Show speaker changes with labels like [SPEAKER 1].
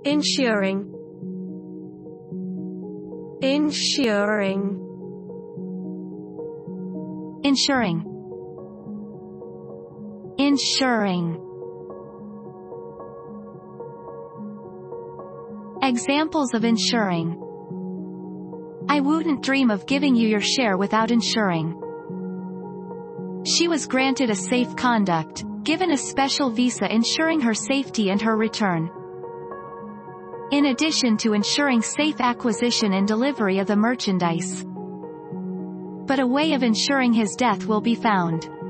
[SPEAKER 1] Ensuring. Ensuring.
[SPEAKER 2] Ensuring. Ensuring. Examples of ensuring. I wouldn't dream of giving you your share without ensuring. She was granted a safe conduct, given a special visa ensuring her safety and her return. In addition to ensuring safe acquisition and delivery of the merchandise. But a way of ensuring his death will be found.